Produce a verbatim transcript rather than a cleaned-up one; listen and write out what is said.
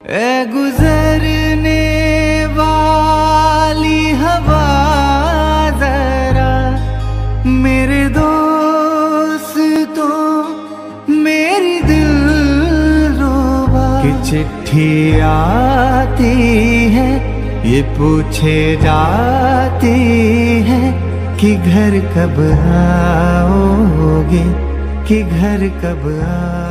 ए गुजरने वाली हवा जरा मेरे दोस्तों मेरी दिलरुबा की चिट्ठी आती है, ये पूछे जाती है कि घर कब आओगे, कि घर कब आओगे।